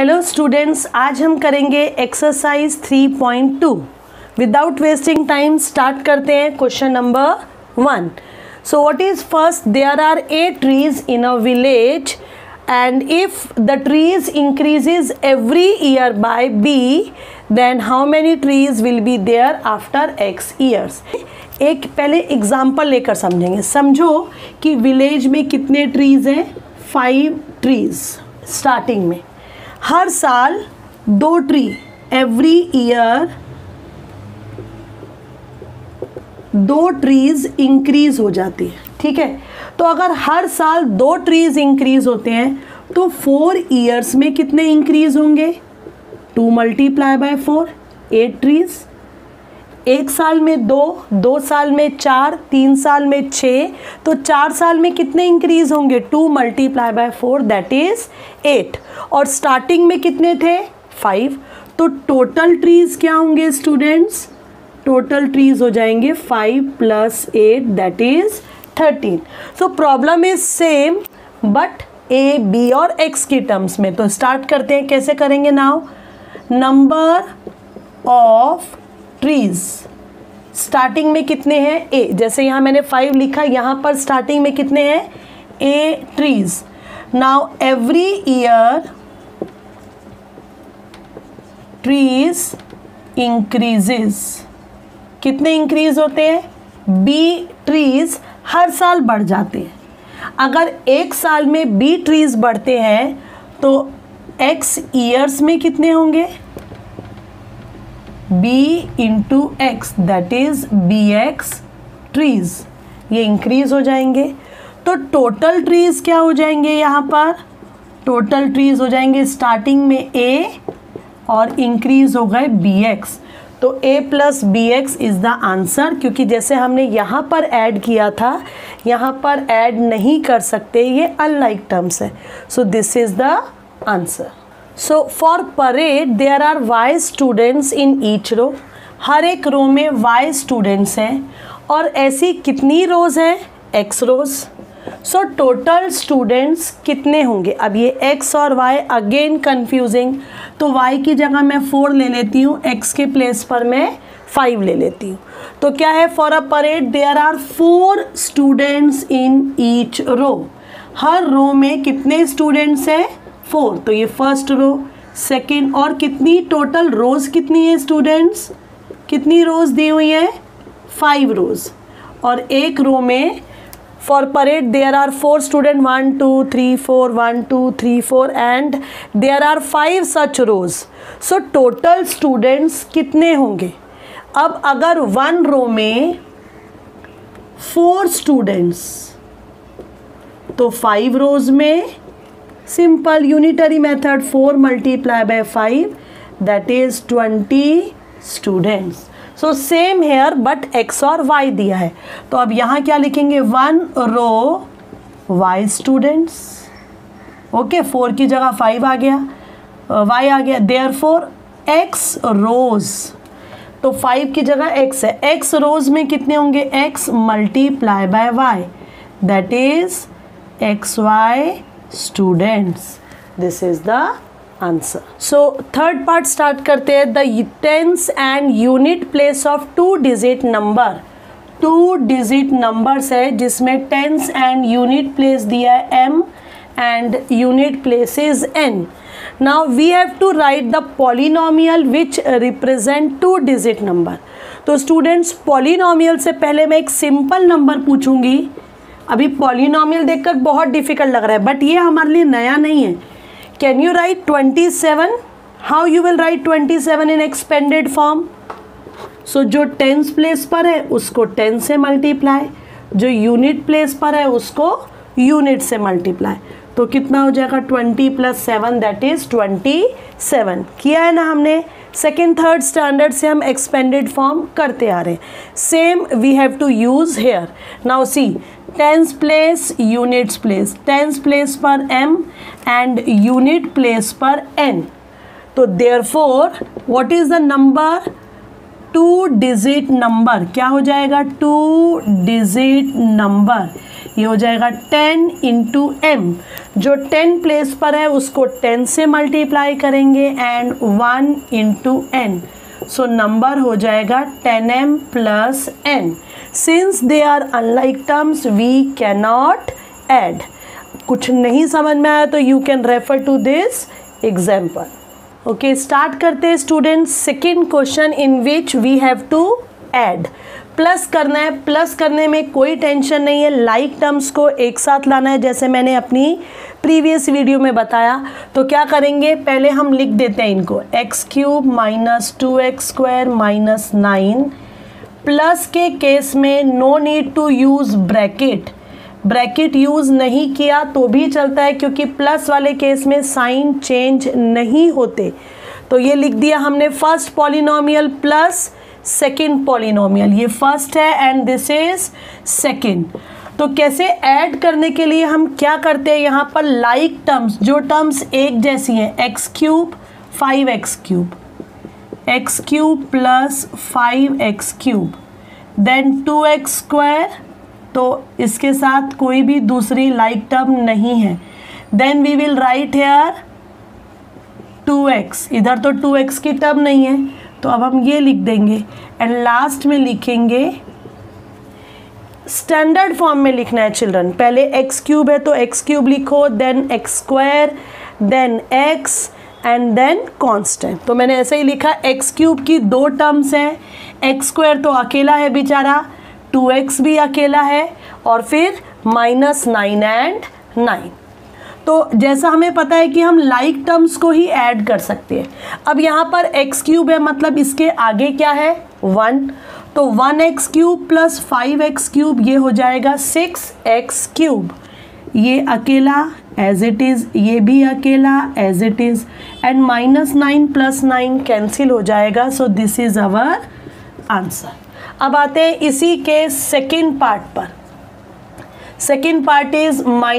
Hello students, आज हम करेंगे exercise 3.2। Without wasting time start करते हैं question number 1। So what is first, there are 8 trees in a village and if the trees increases every year by b, then how many trees will be there after x years? एक पहले example लेकर समझेंगे। समझो कि village में कितने trees हैं? 5 trees. Starting में हर साल 2 tree, every year 2 trees increase हो जाती है। ठीक है, तो अगर हर साल 2 ट्रीज इंक्रीज होते हैं तो 4 ईयर्स में कितने इंक्रीज होंगे? 2 मल्टीप्लाई बाय 4, 8 ट्रीज। 1 साल में 2, 2 साल में 4, 3 साल में 6, तो 4 साल में कितने इंक्रीज होंगे? 2 मल्टीप्लाई बाय 4 दैट इज 8। और स्टार्टिंग में कितने थे? 5। तो टोटल ट्रीज क्या होंगे स्टूडेंट्स? टोटल ट्रीज हो जाएंगे 5 + 8 that is 13। So problem is same but A, B और एक्स की टर्म्स में। तो स्टार्ट करते हैं, कैसे करेंगे now? Number of trees starting में कितने हैं? ए। जैसे यहाँ मैंने 5 लिखा, यहाँ पर स्टार्टिंग में कितने हैं? A trees. Now every year trees increases. कितने इंक्रीज होते हैं? बी ट्रीज हर साल बढ़ जाते हैं। अगर 1 साल में बी ट्रीज बढ़ते हैं तो x ईयर्स में कितने होंगे? b into X that is bx trees. ये इंक्रीज हो जाएंगे। तो टोटल ट्रीज क्या हो जाएंगे? यहाँ पर टोटल ट्रीज हो जाएंगे स्टार्टिंग में a और इंक्रीज हो गए bx। तो a + bx is the answer, क्योंकि जैसे हमने यहाँ पर ऐड किया था यहाँ पर ऐड नहीं कर सकते, ये अनलाइक टर्म्स है। So this is the answer. So for parade there are y students in each row. हर एक रो में y स्टूडेंट्स हैं और ऐसी कितनी रोज़ हैं? x rows. So total students कितने होंगे? अब ये x और y अगेन कंफ्यूजिंग, तो y की जगह मैं 4 ले लेती हूँ, x के प्लेस पर मैं 5 ले लेती हूँ। तो क्या है? For a parade there are 4 students in each row. हर रो में कितने स्टूडेंट्स हैं? 4। तो ये फर्स्ट रो, सेकेंड, और कितनी टोटल रोज़ कितनी है स्टूडेंट्स? कितनी रोज़ दी हुई है? 5 रोज़। और एक रो में for parade there are 4 students, 1 2 3 4, 1 2 3 4, and there are 5 such rows. So total students कितने होंगे? अब अगर 1 रो में 4 students तो 5 रोज में simple unitary method 4 multiply by 5 that is 20 students. So same here but x और y दिया है। तो अब यहाँ क्या लिखेंगे? 1 रो y स्टूडेंट्स। ओके, 4 की जगह 5 आ गया, y आ गया, देयरफॉर x रोज। तो 5 की जगह x है, x रोज में कितने होंगे? x multiply by y that is xy students. This is the answer. So third part start करते हैं। The tens and unit place of 2 digit number. 2 digit numbers है जिसमें टेंस एंड यूनिट प्लेस दिया है m and unit place is n। Now we have to write the polynomial which represent 2 digit number. तो students polynomial से पहले मैं एक simple number पूछूंगी। अभी पॉलिनोमियल देखकर बहुत डिफिकल्ट लग रहा है बट ये हमारे लिए नया नहीं है। Can you write 27? How you will write 27 in expanded form? So जो टेंस प्लेस पर है उसको 10 से मल्टीप्लाई, जो यूनिट प्लेस पर है उसको यूनिट से मल्टीप्लाई। तो कितना हो जाएगा? 20 + 7 दैट इज 27। किया है ना हमने? सेकेंड थर्ड स्टैंडर्ड से हम एक्सपेंडेड फॉर्म करते आ रहे हैं। Same we have to use here. Now see, tens place, units place, tens place पर m एंड यूनिट प्लेस पर n। तो therefore what is the number? 2 digit number. क्या हो जाएगा? 2 डिजिट नंबर। ये हो जाएगा 10 इंटू एम, जो 10 प्लेस पर है उसको 10 से मल्टीप्लाई करेंगे and 1 into n, so number हो जाएगा 10m plus n। Since they are unlike terms we can not add. कुछ नहीं समझ में आया तो you can refer to this example. Okay, start करते हैं students. Second question in which we have to add. Plus करना है, प्लस करने में कोई टेंशन नहीं है, लाइक टर्म्स को एक साथ लाना है जैसे मैंने अपनी प्रीवियस वीडियो में बताया। तो क्या करेंगे, पहले हम लिख देते हैं इनको, x cube minus 2x square minus 9। Plus के केस में no need to use bracket, bracket use नहीं किया तो भी चलता है क्योंकि प्लस वाले केस में साइन चेंज नहीं होते। तो ये लिख दिया हमने, first polynomial plus second polynomial, ये फर्स्ट है एंड दिस इज सेकंड। तो कैसे ऐड करने के लिए हम क्या करते हैं, यहाँ पर लाइक टर्म्स, जो टर्म्स एक जैसी हैं, x cube 5x cube, x cube plus 5x cube, then 2x square, तो इसके साथ कोई भी दूसरी लाइक टर्म नहीं है। Then we will write here 2x, इधर तो 2x की टर्म नहीं है तो अब हम ये लिख देंगे एंड लास्ट में लिखेंगे, स्टैंडर्ड फॉर्म में लिखना है चिल्ड्रन। पहले एक्स क्यूब है तो एक्स क्यूब लिखो, then x square, then x and then constant. तो मैंने ऐसे ही लिखा, एक्स क्यूब की दो टर्म्स हैं, एक्स स्क्वायर तो अकेला है बेचारा, 2x भी अकेला है और फिर -9 एंड 9। तो जैसा हमें पता है कि हम लाइक टर्म्स को ही ऐड कर सकते हैं। अब यहाँ पर एक्स क्यूब है मतलब इसके आगे क्या है 1, तो 1x cube plus 5x cube ये हो जाएगा 6x क्यूब, ये अकेला एज इट इज़, ये भी अकेला as it is and -9 plus 9 cancel हो जाएगा। So this is our answer. अब आते हैं इसी के सेकेंड पार्ट पर। Second part is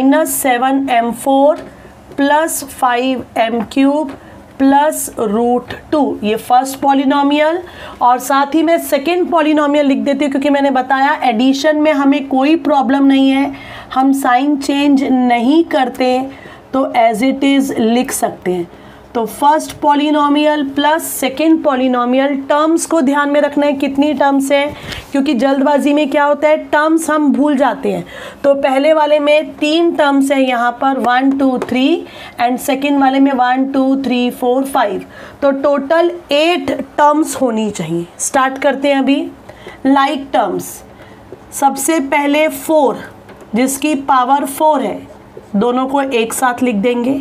-7m4 plus 5m cube plus √2, ये फर्स्ट पॉलिनोमियल और साथ ही मैं सेकेंड पॉलिनोमियल लिख देती हूँ क्योंकि मैंने बताया एडिशन में हमें कोई प्रॉब्लम नहीं है, हम साइन चेंज नहीं करते तो एज इट इज़ लिख सकते हैं। तो first polynomial plus second polynomial, terms को ध्यान में रखना है कितनी टर्म्स है, क्योंकि जल्दबाजी में क्या होता है टर्म्स हम भूल जाते हैं। तो पहले वाले में 3 टर्म्स है यहाँ पर 1 2 3 एंड सेकेंड वाले में 1 2 3 4 5, तो टोटल 8 टर्म्स होनी चाहिए। स्टार्ट करते हैं अभी। लाइक टर्म्स, सबसे पहले 4 जिसकी पावर 4 है, दोनों को एक साथ लिख देंगे,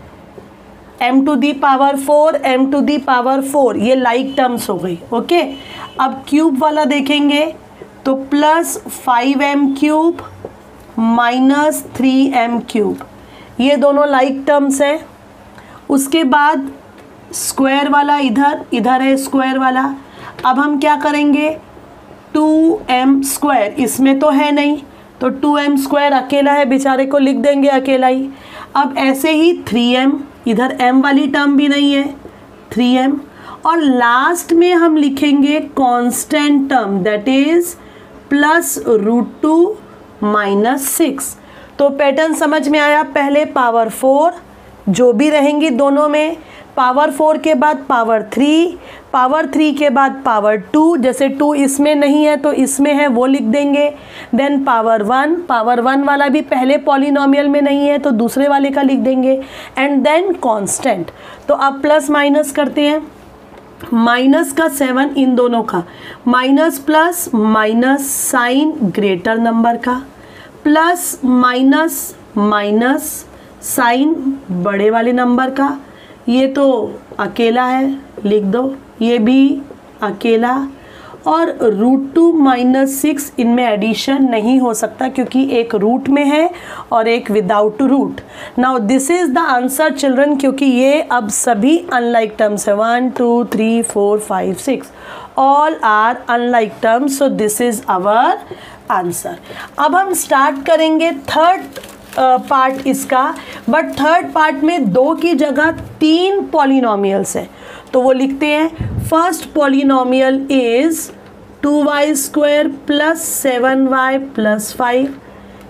m to the power 4 m to the power 4, ये लाइक टर्म्स हो गई। ओके, अब क्यूब वाला देखेंगे तो plus 5m cube minus 3m cube, ये दोनों लाइक टर्म्स हैं। उसके बाद स्क्वायर वाला इधर है स्क्वायर वाला, अब हम क्या करेंगे 2m स्क्वायर, इसमें तो है नहीं तो 2m स्क्वायर अकेला है बेचारे को लिख देंगे अकेला ही। अब ऐसे ही 3m, इधर m वाली टर्म भी नहीं है 3m, और लास्ट में हम लिखेंगे constant term that is plus √2 minus 6। तो पैटर्न समझ में आया, पहले पावर 4 जो भी रहेंगी दोनों में, पावर 4 के बाद पावर 3, पावर 3 के बाद पावर 2, जैसे 2 इसमें नहीं है तो इसमें है वो लिख देंगे, देन पावर 1, पावर 1 वाला भी पहले पॉलिनोमियल में नहीं है तो दूसरे वाले का लिख देंगे एंड देन कांस्टेंट। तो अब प्लस माइनस करते हैं, माइनस का 7 इन दोनों का, minus plus minus sign greater number का, प्लस माइनस माइनस साइन बड़े वाले नंबर का, ये तो अकेला है लिख दो, ये भी अकेला, और √2 माइनस 6 इनमें एडिशन नहीं हो सकता क्योंकि एक रूट में है और एक without root. Now this is the answer children, क्योंकि ये अब सभी अनलाइक टर्म्स है, 1 2 3 4 5 6 all are unlike terms, so this is our answer. अब हम स्टार्ट करेंगे थर्ड पार्ट इसका, बट थर्ड पार्ट में 2 की जगह 3 पॉलिनोमियल्स हैं, तो वो लिखते हैं first polynomial is 2y square plus 7y plus 5,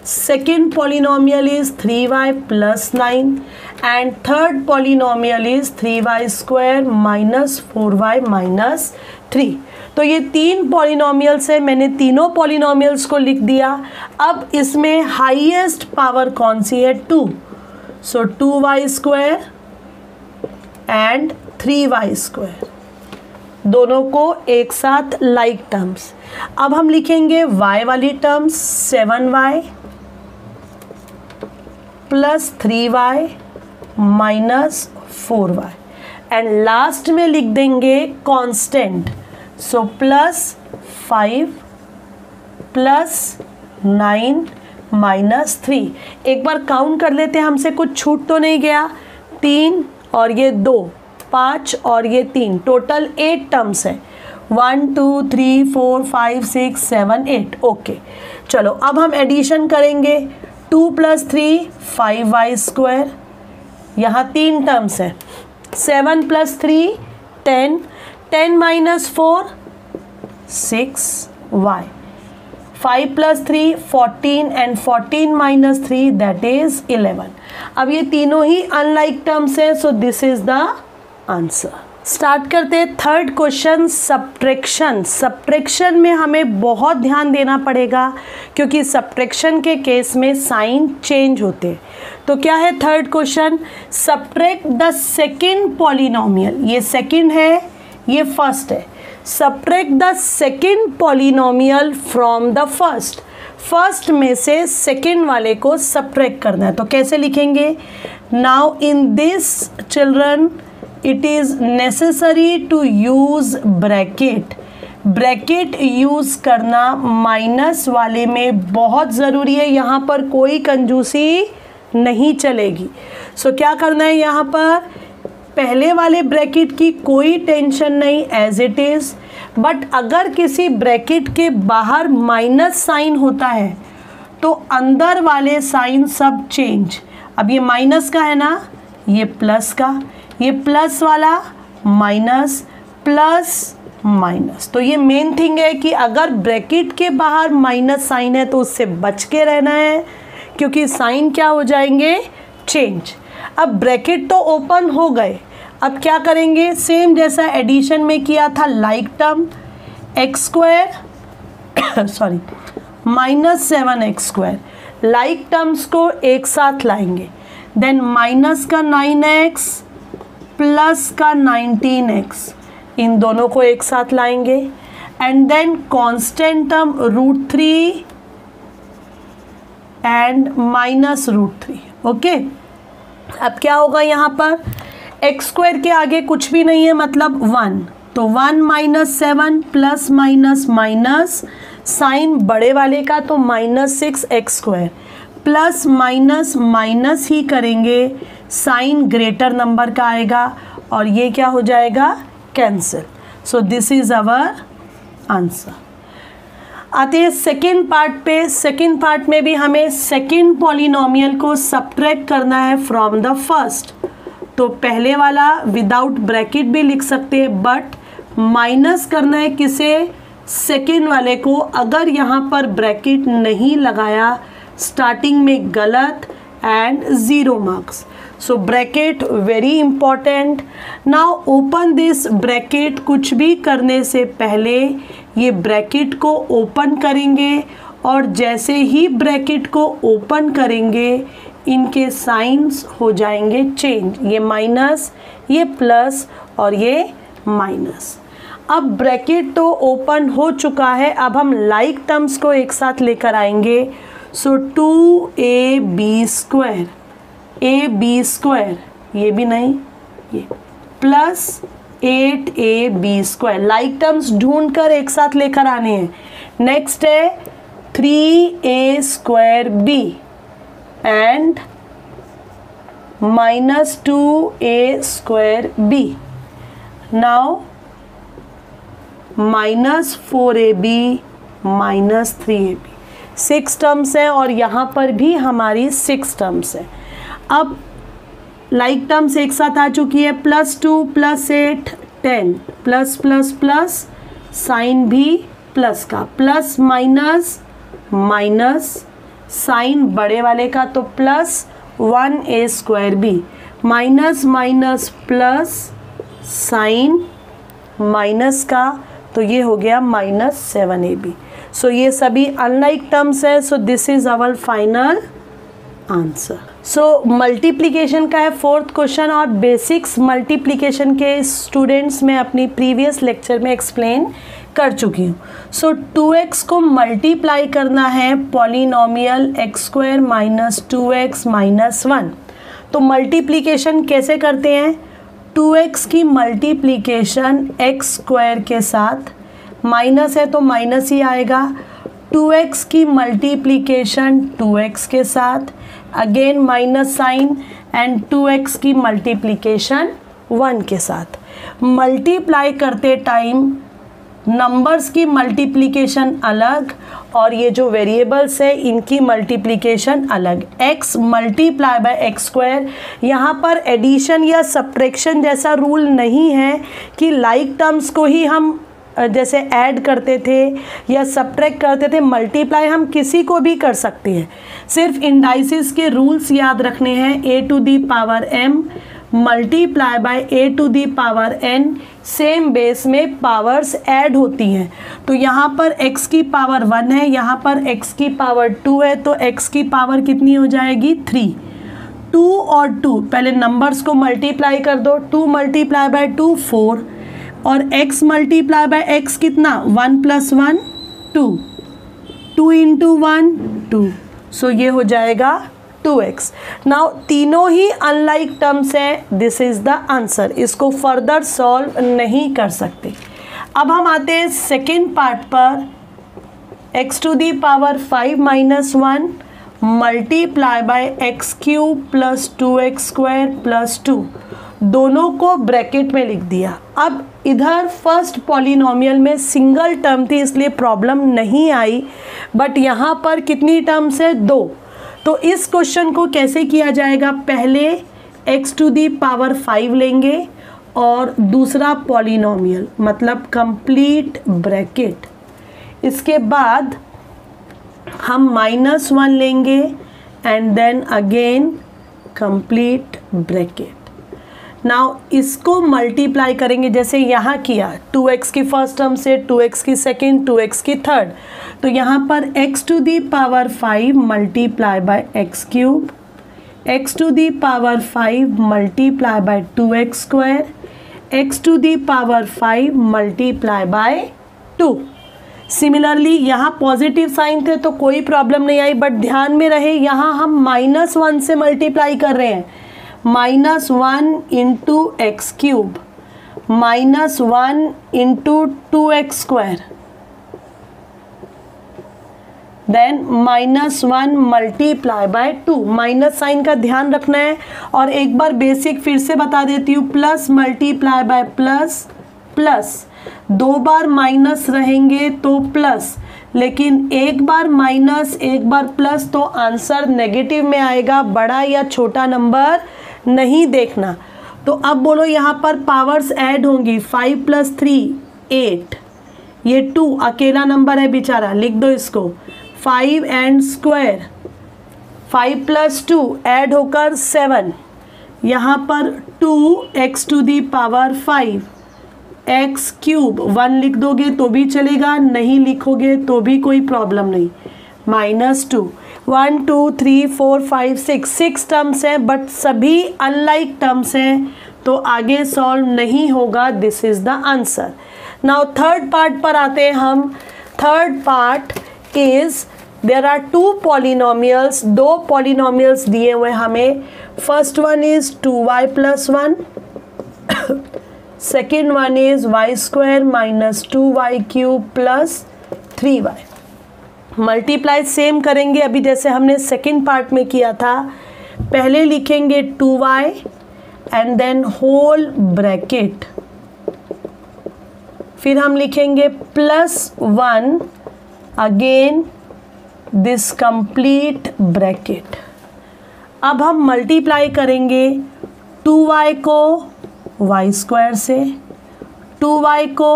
second polynomial is 3y plus 9 and third polynomial is 3y square minus 4y minus 3। तो ये तीन पॉलिनोमियल्स है, मैंने तीनों पॉलिनोमियल्स को लिख दिया। अब इसमें हाईएस्ट पावर कौन सी है? 2। सो 2y square and 3y square, दोनों को एक साथ लाइक टर्म्स। अब हम लिखेंगे y वाली terms 7y plus 3y minus 4y and last में लिख देंगे constant. So plus 5 plus 9 minus 3। एक बार काउंट कर लेते हैं, हमसे कुछ छूट तो नहीं गया। 3 और ये 2, 5 और ये 3, टोटल 8 टर्म्स है। 1 2 3 4 5 6 7 8। ओके, चलो अब हम एडिशन करेंगे। 2 प्लस 3 5y स्क्वायर, यहाँ 3 टर्म्स है। 7 plus 3 10, 10 minus 4 6y। 5 plus 3 14 and 14 minus 3 that is 11। अब ये तीनों ही अनलाइक टर्म्स हैं, so this is the answer. Start करते हैं थर्ड क्वेश्चन, सब्ट्रैक्शन। सब्ट्रैक्शन में हमें बहुत ध्यान देना पड़ेगा क्योंकि सब्ट्रैक्शन के केस में साइन चेंज होते हैं। तो क्या है third question? Subtract the second polynomial. ये सेकेंड है, ये फर्स्ट है। Subtract the second polynomial from the first. First में से सेकेंड वाले को सब्ट्रैक्ट करना है। तो कैसे लिखेंगे? Now in this children it is necessary to use bracket. Bracket use करना माइनस वाले में बहुत ज़रूरी है, यहाँ पर कोई कंजूसी नहीं चलेगी। सो क्या करना है यहाँ पर? पहले वाले ब्रैकेट की कोई टेंशन नहीं, एज इट इज़। बट अगर किसी ब्रैकेट के बाहर माइनस साइन होता है तो अंदर वाले साइन सब चेंज। अब ये माइनस का है ना, ये प्लस का, ये प्लस वाला माइनस, प्लस माइनस। तो ये मेन थिंग है कि अगर ब्रैकेट के बाहर माइनस साइन है तो उससे बच के रहना है क्योंकि साइन क्या हो जाएंगे? चेंज। अब ब्रैकेट तो ओपन हो गए, अब क्या करेंगे? सेम जैसा एडिशन में किया था, like term x square sorry minus 7x square, like terms को एक साथ लाएंगे। देन माइनस का 9x प्लस का 19x, इन दोनों को एक साथ लाएंगे। And then constant term √3 and minus √3। Okay, अब क्या होगा यहाँ पर? एक्स स्क्वायर के आगे कुछ भी नहीं है, मतलब 1, तो 1 minus 7 plus minus minus, sign बड़े वाले का तो -6x square, plus minus minus ही करेंगे, साइन ग्रेटर नंबर का आएगा और ये क्या हो जाएगा? Cancel. So this is our answer. आते हैं सेकेंड पार्ट पे। सेकेंड पार्ट में भी हमें सेकेंड पॉलिनोमियल को सब्ट्रैक्ट करना है फ्रॉम द फर्स्ट। तो पहले वाला विदाउट ब्रैकेट भी लिख सकते हैं, बट माइनस करना है किसे? सेकेंड वाले को। अगर यहाँ पर ब्रैकेट नहीं लगाया स्टार्टिंग में गलत and 0 marks. So bracket very important. Now open this bracket. कुछ भी करने से पहले ये ब्रैकेट को ओपन करेंगे और जैसे ही ब्रैकेट को ओपन करेंगे इनके साइंस हो जाएंगे चेंज, ये माइनस, ये प्लस और ये माइनस। अब ब्रैकेट तो ओपन हो चुका है, अब हम लाइक टर्म्स को एक साथ लेकर आएंगे। सो 2ab स्क्वायर, ab स्क्वायर, ये भी नहीं, ये plus 8ab square, like terms ढूंढकर एक साथ लेकर आने हैं। नेक्स्ट है 3a square b and -2a square b। Now -4ab -3ab, 6 terms हैं और यहाँ पर भी हमारी 6 टर्म्स हैं। अब लाइक टर्म्स एक साथ आ चुकी है, +2 + 8 10, प्लस प्लस प्लस, साइन भी प्लस का, प्लस माइनस माइनस, साइन बड़े वाले का तो plus 1a square b, minus minus plus sign minus का, तो ये हो गया -7ab। सो ये सभी अनलाइक टर्म्स है। So this is our final answer. So multiplication का है फोर्थ क्वेश्चन, और बेसिक्स मल्टीप्लिकेशन के स्टूडेंट्स में अपनी प्रीवियस लेक्चर में एक्सप्लेन कर चुकी हूँ। सो 2x को मल्टीप्लाई करना है पॉलिनोमियल x² - 2x - 1। तो मल्टीप्लिकेशन कैसे करते हैं? 2x की मल्टीप्लिकेशन x² के साथ, माइनस है तो माइनस ही आएगा, 2x की मल्टीप्लिकेशन 2x के साथ, again minus sign, and 2x की मल्टीप्लिकेशन 1 के साथ। मल्टीप्लाई करते टाइम नंबर्स की मल्टीप्लिकेशन अलग और ये जो वेरिएबल्स है इनकी मल्टीप्लिकेशन अलग। x मल्टीप्लाई बाय x², यहाँ पर एडिशन या सब्ट्रैक्शन जैसा रूल नहीं है कि लाइक टर्म्स को ही हम जैसे ऐड करते थे या सब्ट्रैक्ट करते थे, मल्टीप्लाई हम किसी को भी कर सकते हैं। सिर्फ इंडाइसिस के रूल्स याद रखने हैं। a⁴m multiply by a⁴n, same base में पावर्स ऐड होती हैं। तो यहाँ पर x की पावर 1 है, यहाँ पर x की पावर 2 है, तो x की पावर कितनी हो जाएगी? 3। 2 और 2 पहले नंबर्स को मल्टीप्लाई कर दो, 2 मल्टीप्लाई बाय 2 4, और x मल्टीप्लाई बाय x कितना? 1 + 1 2, 2 × 1 2, सो ये हो जाएगा 2x। नाउ तीनों ही अनलाइक टर्म्स हैं, दिस इज द आंसर। इसको फर्दर सॉल्व नहीं कर सकते। अब हम आते हैं सेकेंड पार्ट पर। x⁵ - 1 multiply by x³ + 2x² + 2, दोनों को ब्रैकेट में लिख दिया। अब इधर फर्स्ट पॉलिनोमियल में सिंगल टर्म थी इसलिए प्रॉब्लम नहीं आई, बट यहाँ पर कितनी टर्म्स है? 2। तो इस क्वेश्चन को कैसे किया जाएगा? पहले x⁵ लेंगे और दूसरा पॉलिनोमियल मतलब कंप्लीट ब्रैकेट, इसके बाद हम -1 लेंगे and then again complete bracket. Now इसको मल्टीप्लाई करेंगे जैसे यहाँ किया, 2x की फर्स्ट टर्म से 2x की सेकेंड, 2x की थर्ड, तो यहाँ पर x⁵ multiply by x³, x⁵ multiply by 2x², x⁵ multiply by 2। Similarly यहाँ पॉजिटिव साइन थे तो कोई प्रॉब्लम नहीं आई, बट ध्यान में रहे यहाँ हम -1 से मल्टीप्लाई कर रहे हैं। -1 × x³, -1 × 2x², then -1 multiply by 2। Minus sign का ध्यान रखना है। और एक बार बेसिक फिर से बता देती हूँ, plus multiply by plus, plus 2 बार माइनस रहेंगे तो प्लस, लेकिन एक बार माइनस एक बार प्लस तो आंसर नेगेटिव में आएगा, बड़ा या छोटा नंबर नहीं देखना। तो अब बोलो यहाँ पर पावर्स ऐड होंगी, 5 + 3 8, ये 2 अकेला नंबर है बेचारा, लिख दो इसको, 5 एंड स्क्वायर, 5 + 2 ऐड होकर 7, यहाँ पर 2x⁵ x³ 1 लिख दोगे तो भी चलेगा, नहीं लिखोगे तो भी कोई प्रॉब्लम नहीं, -2। 1 2 3 4 5 6 टर्म्स हैं, बट सभी अनलाइक टर्म्स हैं तो आगे सॉल्व नहीं होगा। This is the answer. Now third part पर आते हैं हम। Third part is there are 2 polynomials, 2 polynomials दिए हुए हमें। First one is 2y + 1, second one is y² - 2y³ + 3y। Multiply same करेंगे अभी जैसे हमने सेकेंड पार्ट में किया था। पहले लिखेंगे 2y and then whole bracket, फिर हम लिखेंगे +1 अगेन दिस कंप्लीट ब्रैकेट। अब हम मल्टीप्लाई करेंगे 2y को y² से, 2y को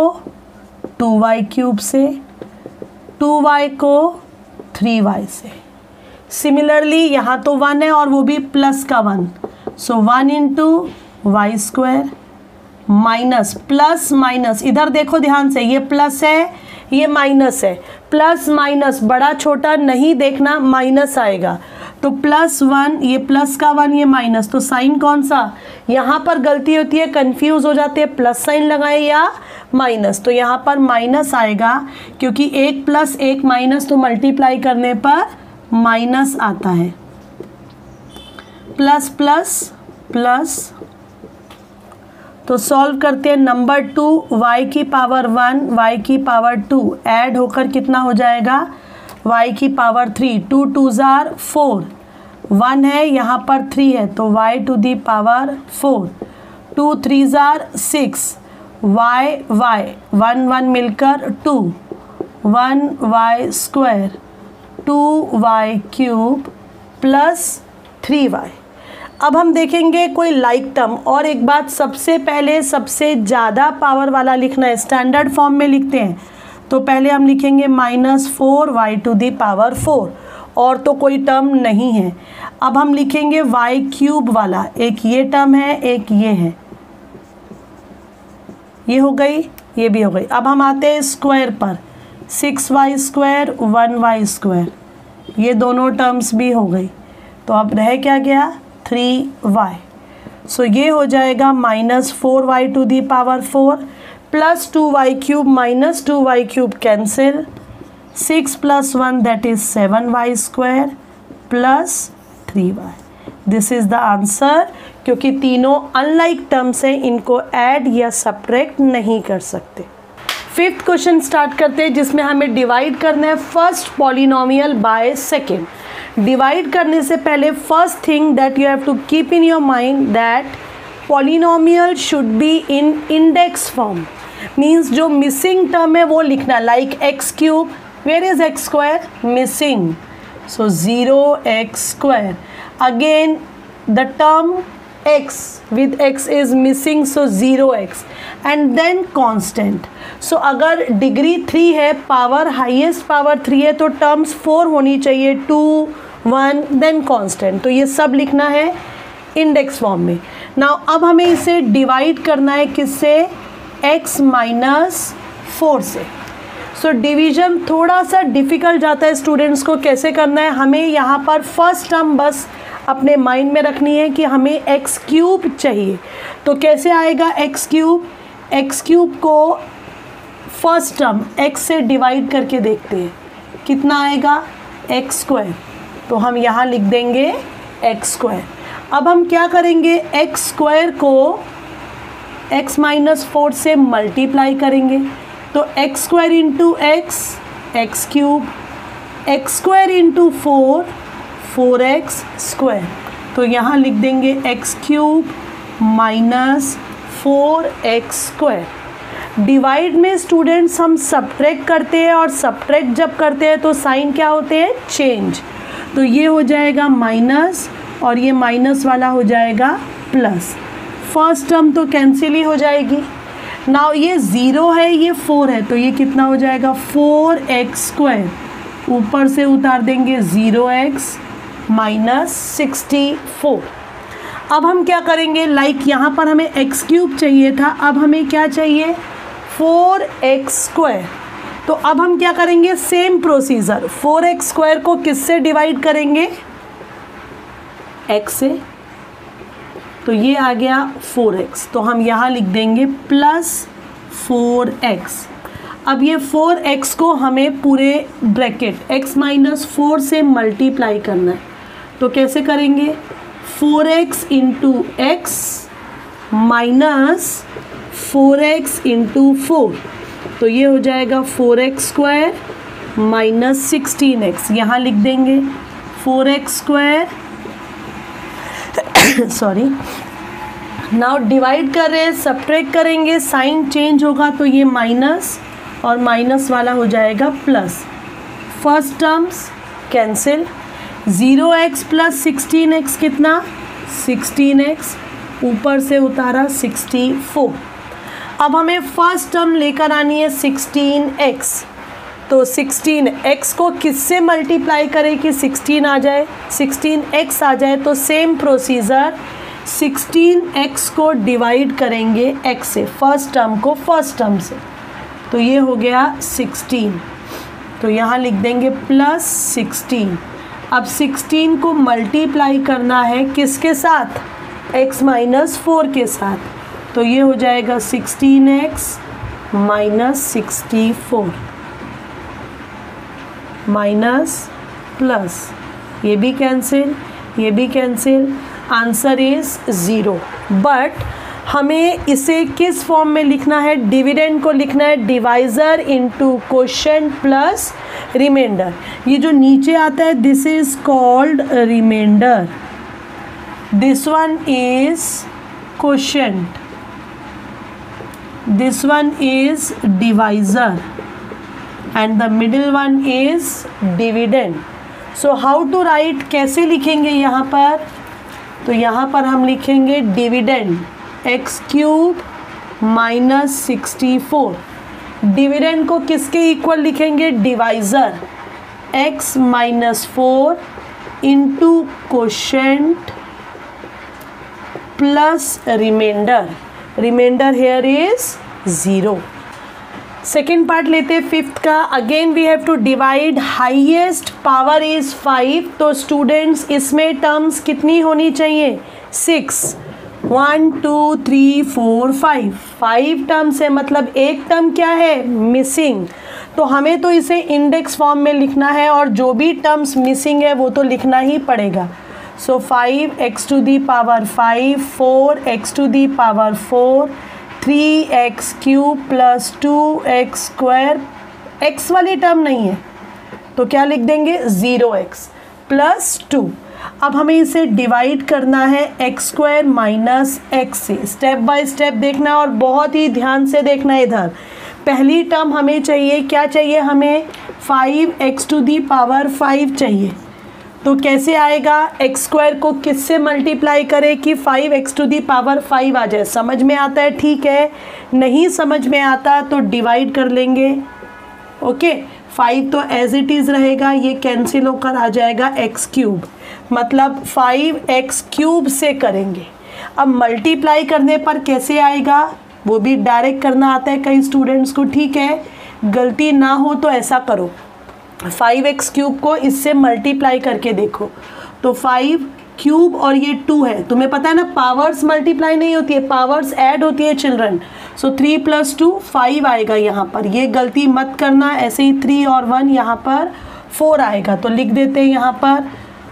2y³ से, 2y को 3y से। सिमिलरली यहाँ तो 1 है और वो भी प्लस का 1, so 1 into y square minus plus minus, इधर देखो ध्यान से, ये प्लस है ये माइनस है, प्लस माइनस बड़ा छोटा नहीं देखना, माइनस आएगा तो +1, ये प्लस का 1 ये माइनस, तो साइन कौन सा, यहाँ पर गलती होती है, कंफ्यूज हो जाते हैं, प्लस साइन लगाए या माइनस, तो यहाँ पर माइनस आएगा क्योंकि 1 + 1 माइनस, तो मल्टीप्लाई करने पर माइनस आता है, प्लस प्लस प्लस। तो सॉल्व करते हैं, नंबर 2 y की पावर 1 y की पावर 2 ऐड होकर कितना हो जाएगा y की पावर 3, 2 2s are 4, 1 है यहाँ पर 3 है तो y to the power 4, 2 3s are 6, y 1 1 मिलकर 2, 1y square 2y cube plus 3y। अब हम देखेंगे कोई लाइक टर्म, और एक बात सबसे पहले सबसे ज़्यादा पावर वाला लिखना है, स्टैंडर्ड फॉर्म में लिखते हैं तो पहले हम लिखेंगे -4y टू दी पावर 4, और तो कोई टर्म नहीं है। अब हम लिखेंगे y क्यूब वाला, एक ये टर्म है एक ये है, ये हो गई ये भी हो गई। अब हम आते हैं स्क्वायर पर, 6y स्क्वायर 1y स्क्वायर, ये दोनों टर्म्स भी हो गई, तो अब रह क्या गया 3y, सो ये हो जाएगा -4y to the power 4 plus 2y cube minus 2y cube cancel, 6 + 1 that is 7y square plus 3y। This is the answer, क्योंकि तीनों अनलाइक टर्म्स हैं, इनको ऐड या सब्ट्रैक्ट नहीं कर सकते। 5th क्वेश्चन स्टार्ट करते हैं जिसमें हमें डिवाइड करना है first polynomial by second. Divide करने से पहले first thing that you have to keep in your mind that polynomial should be in index form, means जो मिसिंग टर्म है वो लिखना, like x cube, where is x square, missing, so 0x square, again the term x with x is missing, so 0x, and then constant, so अगर degree 3 है, power highest power 3 है तो terms 4 होनी चाहिए, 2 1 then constant, तो ये सब लिखना है इंडेक्स फॉर्म में। नाउ अब हमें इसे डिवाइड करना है किससे, x - 4 से। सो डिवीजन थोड़ा सा डिफ़िकल्ट जाता है स्टूडेंट्स को, कैसे करना है, हमें यहाँ पर फर्स्ट टर्म बस अपने माइंड में रखनी है कि हमें x क्यूब चाहिए, तो कैसे आएगा x क्यूब, x क्यूब को फर्स्ट टर्म x से डिवाइड करके देखते हैं कितना आएगा, x स्क्वायर, तो हम यहाँ लिख देंगे x स्क्वायर। अब हम क्या करेंगे, x स्क्वायर को x - 4 से मल्टीप्लाई करेंगे, तो x square into x cube, x square into 4 4x square, तो यहाँ लिख देंगे x cube minus 4x square. Divide में स्टूडेंट्स हम सब्ट्रैक्ट करते हैं, और सब्ट्रैक्ट जब करते हैं तो साइन क्या होते हैं, चेंज, तो ये हो जाएगा माइनस और ये माइनस वाला हो जाएगा प्लस, फर्स्ट टर्म तो कैंसिल ही हो जाएगी। नाउ ये 0 है ये 4 है, तो ये कितना हो जाएगा 4x स्क्वायर, ऊपर से उतार देंगे 0x माइनस 64। अब हम क्या करेंगे, लाइक यहाँ पर हमें x क्यूब चाहिए था, अब हमें क्या चाहिए 4x स्क्वायर, तो अब हम क्या करेंगे, सेम प्रोसीजर, 4x स्क्वायर को किससे डिवाइड करेंगे, x से, तो ये आ गया 4x, तो हम यहाँ लिख देंगे प्लस 4x। अब ये 4x को हमें पूरे ब्रैकेट x - 4 से मल्टीप्लाई करना है, तो कैसे करेंगे, 4x into x minus 4x into 4, तो ये हो जाएगा 4x स्क्वायर माइनस 16x, यहाँ लिख देंगे 4x square, sorry. Now divide कर रहे हैं, सब्ट्रैक्ट करेंगे, साइन चेंज होगा, तो ये माइनस और माइनस वाला हो जाएगा plus, first terms cancel, 0x plus 16x कितना 16x, ऊपर से उतारा 64। अब हमें फर्स्ट टर्म लेकर आनी है 16x, तो 16x को किससे मल्टीप्लाई करें कि 16 आ जाए, 16x आ जाए। तो सेम प्रोसीजर 16x को डिवाइड करेंगे x से, फर्स्ट टर्म को फर्स्ट टर्म से। तो ये हो गया 16, तो यहाँ लिख देंगे +16। अब 16 को मल्टीप्लाई करना है किसके साथ, x - 4 के साथ। तो ये हो जाएगा 16x - 64 माइनस प्लस, ये भी कैंसिल, ये भी कैंसिल, आंसर इज़ 0। बट हमें इसे किस फॉर्म में लिखना है, डिविडेंड को लिखना है divisor into quotient plus remainder. ये जो नीचे आता है this is called remainder, this one is quotient, this one is divisor and the middle one is dividend. So how to write, कैसे लिखेंगे यहाँ पर, तो यहाँ पर हम लिखेंगे डिविडेंड x³ - 64। डिविडेंड को किसके इक्वल लिखेंगे, divisor x - 4 into quotient plus remainder, remainder here is 0। Second part लेते हैं फिफ्थ का। Again we have to divide, highest power is 5। तो स्टूडेंट्स इसमें टर्म्स कितनी होनी चाहिए, 6, 1 2 3 4 5, 5 टर्म्स है, मतलब एक टर्म क्या है, मिसिंग। तो हमें तो इसे इंडेक्स फॉर्म में लिखना है और जो भी टर्म्स मिसिंग है वो तो लिखना ही पड़ेगा। So 5x⁵, 4x⁴, 3x³ + 2x², x वाली टर्म नहीं है तो क्या लिख देंगे, 0x + 2। अब हमें इसे डिवाइड करना है x² - x से। स्टेप बाय स्टेप देखना और बहुत ही ध्यान से देखना है। इधर पहली टर्म हमें चाहिए, क्या चाहिए हमें, 5x⁵ चाहिए। तो कैसे आएगा, x² को किससे मल्टीप्लाई करें कि 5x⁵ आ जाए। समझ में आता है, ठीक है, नहीं समझ में आता तो डिवाइड कर लेंगे। ओके, 5 तो एज इट इज़ रहेगा, ये कैंसिल होकर आ जाएगा x³, मतलब 5x³ से करेंगे। अब मल्टीप्लाई करने पर कैसे आएगा, वो भी डायरेक्ट करना आता है कई स्टूडेंट्स को, ठीक है, गलती ना हो तो ऐसा करो, 5x³ को इससे मल्टीप्लाई करके देखो। तो 5³ और ये 2 है, तुम्हें पता है ना पावर्स मल्टीप्लाई नहीं होती है, पावर्स ऐड होती है चिल्ड्रन। सो 3 + 2 5 आएगा यहाँ पर, ये गलती मत करना। ऐसे ही 3 और 1 यहाँ पर 4 आएगा। तो लिख देते हैं यहाँ पर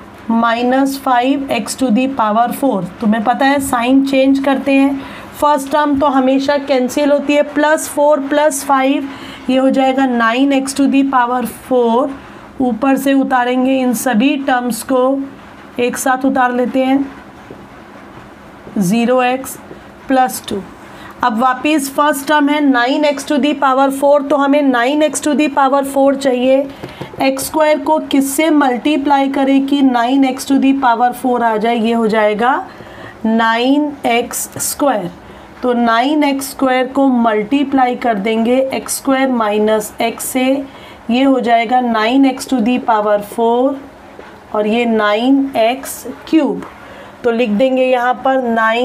-5x⁴। तुम्हें पता है साइन चेंज करते हैं, फर्स्ट टर्म तो हमेशा कैंसिल होती है, +4 + 5 ये हो जाएगा 9x⁴। ऊपर से उतारेंगे, इन सभी टर्म्स को एक साथ उतार लेते हैं, 0x + 2। अब वापस फर्स्ट टर्म है 9x⁴, तो हमें 9x⁴ चाहिए। x² को किससे मल्टीप्लाई करें कि 9x⁴ आ जाए, ये हो जाएगा 9x²। तो 9x² को मल्टीप्लाई कर देंगे x² - x से, ये हो जाएगा 9x⁴ और ये 9x³। तो लिख देंगे यहाँ पर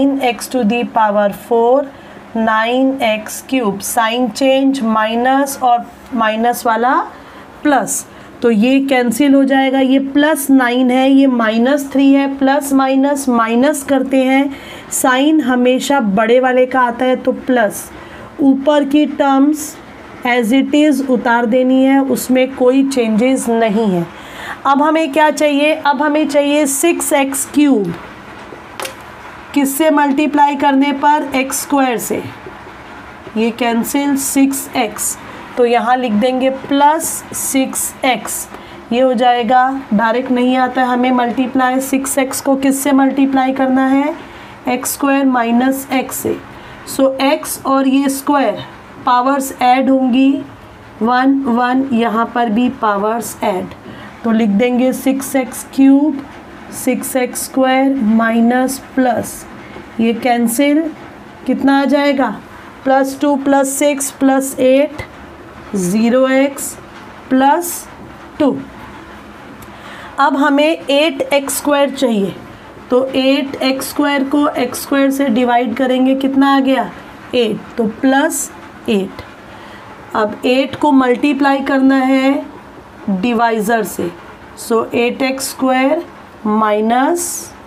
9x⁴, 9x³, sign change, minus और माइनस वाला प्लस, तो ये कैंसिल हो जाएगा। ये +9 है, ये -3 है, प्लस माइनस माइनस करते हैं, साइन हमेशा बड़े वाले का आता है तो प्लस। ऊपर की टर्म्स एज इट इज़ उतार देनी है, उसमें कोई चेंजेस नहीं है। अब हमें क्या चाहिए, अब हमें चाहिए 6x³, किससे मल्टीप्लाई करने पर, x² से, ये कैंसिल 6x, तो यहाँ लिख देंगे +6x, ये हो जाएगा। डायरेक्ट नहीं आता है हमें मल्टीप्लाई, 6x को किससे मल्टीप्लाई करना है, x² - x से। सो x और ये स्क्वायर पावर्स ऐड होंगी, 1 1 यहाँ पर भी पावर्स ऐड, तो लिख देंगे 6x³ 6x² माइनस प्लस, ये कैंसिल, कितना आ जाएगा, +2 + 6 + 8 0x प्लस 2। अब हमें 8x² चाहिए, तो 8x² को x² से डिवाइड करेंगे, कितना आ गया 8, तो प्लस 8। अब 8 को मल्टीप्लाई करना है डिवाइज़र से, so 8x² minus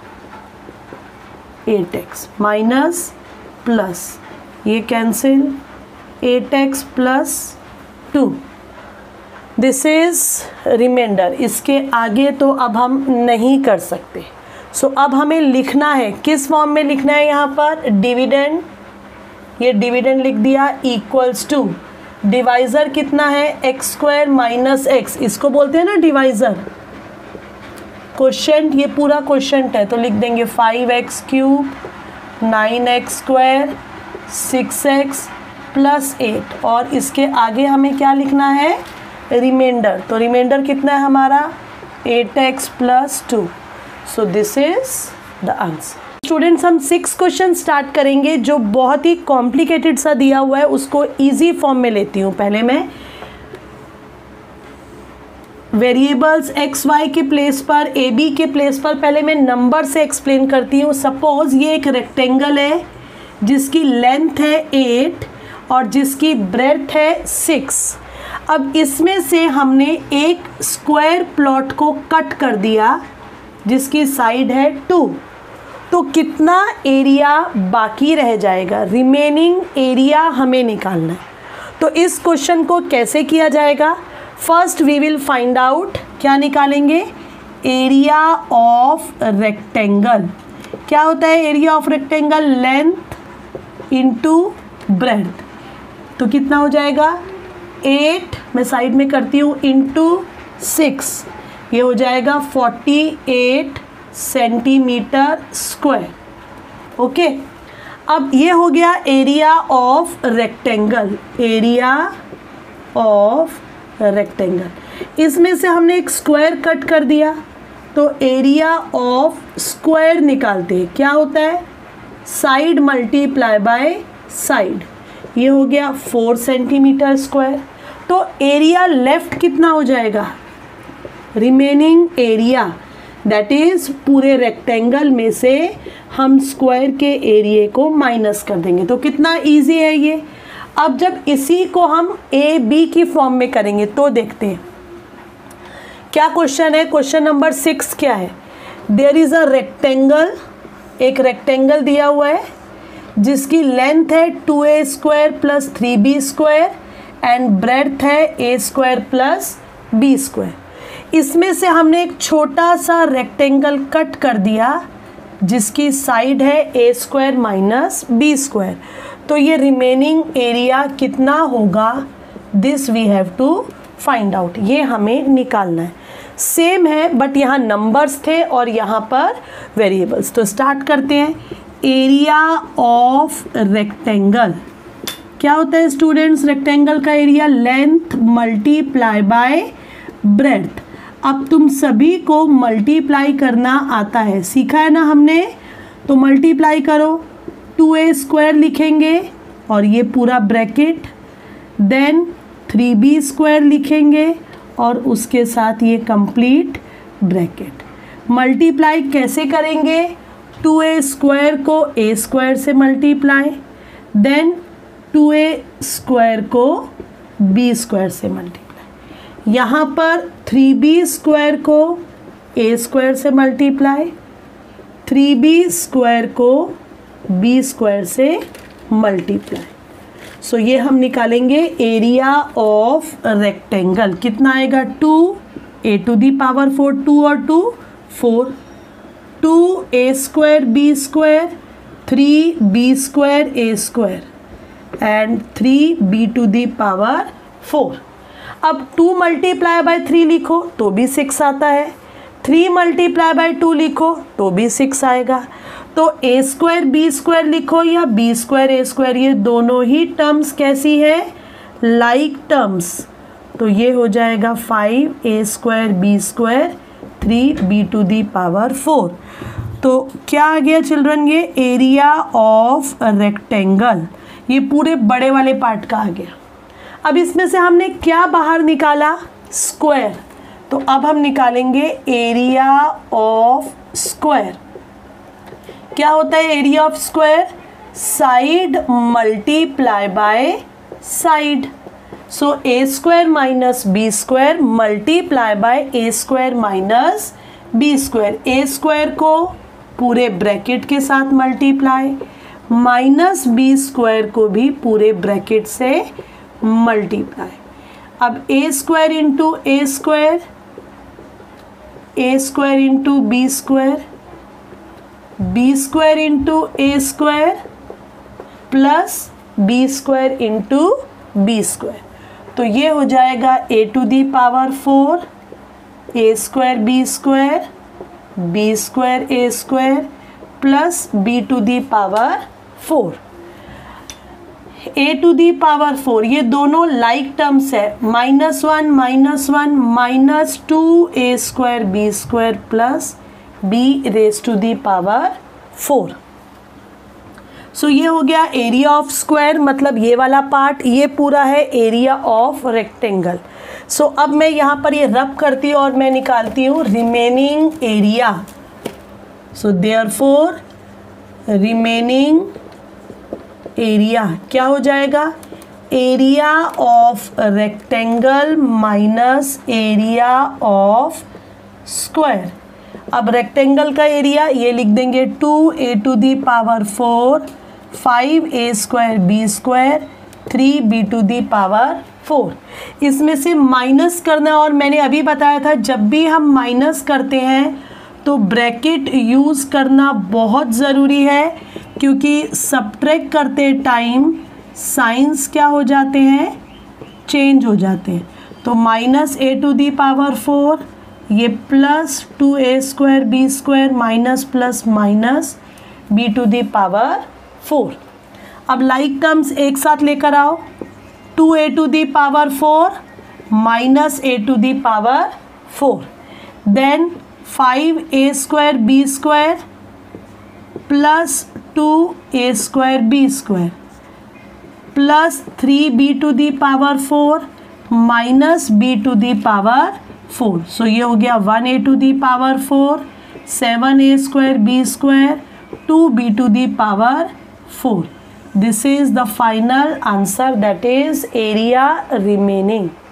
8x minus plus, ये cancel, 8x plus 2, this is reminder. इसके आगे तो अब हम नहीं कर सकते। सो अब हमें लिखना है, किस फॉर्म में लिखना है यहाँ पर, डिविडेंड, ये डिविडेंड लिख दिया, इक्वल्स टू डिवाइज़र कितना है x² माइनस x, इसको बोलते हैं ना डिवाइज़र। क्वोशंट, ये पूरा क्वोशंट है, तो लिख देंगे 5x³ 9x² 6x प्लस 8, और इसके आगे हमें क्या लिखना है, रिमाइंडर। तो रिमाइंडर कितना है हमारा 8x plus 2। So this is the answer. Students, हम 6 क्वेश्चन स्टार्ट करेंगे जो बहुत ही कॉम्प्लिकेटेड सा दिया हुआ है, उसको इजी फॉर्म में लेती हूँ। पहले मैं वेरिएबल्स एक्स वाई के प्लेस पर, ए बी के प्लेस पर पहले मैं नंबर से एक्सप्लेन करती हूँ। सपोज ये एक रेक्टेंगल है जिसकी लेंथ है 8 और जिसकी ब्रेड्थ है 6। अब इसमें से हमने एक स्क्वायर प्लॉट को कट कर दिया जिसकी साइड है 2, तो कितना एरिया बाकी रह जाएगा, रिमेनिंग एरिया हमें निकालना है। तो इस क्वेश्चन को कैसे किया जाएगा, first we will find out, क्या निकालेंगे, एरिया ऑफ रेक्टेंगल। क्या होता है area of rectangle, length into breadth. तो कितना हो जाएगा 8, मैं साइड में करती हूँ, इंटू 6, ये हो जाएगा 48 सेंटीमीटर स्क्वायर। ओके, अब ये हो गया area of rectangle, area of rectangle. इसमें से हमने एक स्क्वायर कट कर दिया, तो एरिया ऑफ स्क्वायर निकालते हैं, क्या होता है साइड मल्टीप्लाई बाय साइड, ये हो गया 4 सेंटीमीटर स्क्वायर। तो एरिया लेफ्ट कितना हो जाएगा, रिमेनिंग एरिया, दैट इज़ पूरे रेक्टेंगल में से हम स्क्वायर के एरिया को माइनस कर देंगे। तो कितना इजी है ये। अब जब इसी को हम ए बी की फॉर्म में करेंगे तो देखते हैं क्या क्वेश्चन है। क्वेश्चन नंबर 6 क्या है, देयर इज़ अ रेक्टेंगल, एक रेक्टेंगल दिया हुआ है जिसकी लेंथ है 2a² plus 3b² and breadth है a² प्लस b²। इसमें से हमने एक छोटा सा रेक्टेंगल कट कर दिया जिसकी साइड है a² माइनस b²। तो ये रिमेनिंग एरिया कितना होगा, this we have to find out, ये हमें निकालना है। सेम है बट यहाँ नंबर्स थे और यहाँ पर वेरिएबल्स। तो स्टार्ट करते हैं। एरिया ऑफ रेक्टेंगल क्या होता है स्टूडेंट्स, रेक्टेंगल का area length multiply by breadth. अब तुम सभी को मल्टीप्लाई करना आता है, सीखा है ना हमने, तो मल्टीप्लाई करो, 2a² लिखेंगे और ये पूरा ब्रैकेट, देन 3b² लिखेंगे और उसके साथ ये कंप्लीट ब्रैकेट। मल्टीप्लाई कैसे करेंगे, 2a² को a² से मल्टीप्लाई, देन 2a² को b² से मल्टीप्लाई, यहाँ पर 3b² को a² से मल्टीप्लाई, 3b² को b² से मल्टीप्लाई। सो ये हम निकालेंगे एरिया ऑफ रेक्टेंगल, कितना आएगा 2a⁴, 2 और 2 4, 2a² b² 3b² a² and 3b⁴। अब 2 मल्टीप्लाई बाय 3 लिखो तो भी 6 आता है, 3 मल्टीप्लाई बाय 2 लिखो तो भी 6 आएगा। तो a² b² लिखो या b² a², ये दोनों ही टर्म्स कैसी है, लाइक टर्म्स। तो ये हो जाएगा 5a² b² 3b⁴। तो क्या आ गया चिल्ड्रन, ये एरिया ऑफ रेक्टेंगल, ये पूरे बड़े वाले पार्ट का आ गया। अब इसमें से हमने क्या बाहर निकाला, स्क्वायर। तो अब हम निकालेंगे एरिया ऑफ स्क्वायर। क्या होता है area of square? Side multiply by side. So a square minus b square multiply by a square minus b square. A square को पूरे ब्रैकेट के साथ मल्टीप्लाई, माइनस बी स्क्वायर को भी पूरे ब्रैकेट से मल्टीप्लाई। अब a square into a square, a square into b square, b square into a square plus b square into b square. तो ये हो जाएगा a to the power 4 a square b square, b square a square plus b to the power 4। A to the power 4 ये दोनों like terms है, -1 minus 2 a square b square plus b raise to the power 4। So ये हो गया area of square, मतलब ये वाला part, ये पूरा है एरिया ऑफ रेक्टेंगल। सो अब मैं यहाँ पर ये रब करती हूँ और मैं निकालती हूँ remaining area. So therefore remaining area क्या हो जाएगा? Area of rectangle minus area of square. अब रेक्टेंगल का एरिया ये लिख देंगे 2a to the power 4 5a square b square 3b to the power 4। इसमें से माइनस करना, और मैंने अभी बताया था जब भी हम माइनस करते हैं तो ब्रैकेट यूज़ करना बहुत ज़रूरी है, क्योंकि सब्ट्रैक्ट करते टाइम साइंस क्या हो जाते हैं? चेंज हो जाते हैं। तो minus a to the power 4 ये plus 2a square b square minus plus minus b to the power 4। अब लाइक टर्म्स एक साथ लेकर आओ, 2a to the power 4 minus a to the power 4, then 5a square b square plus 2a square b square plus 3b to the power 4 minus b to the power 4। So ये हो गया 1a to the power 4 7a square b square 2b to the power 4। This is the final answer, that is area remaining.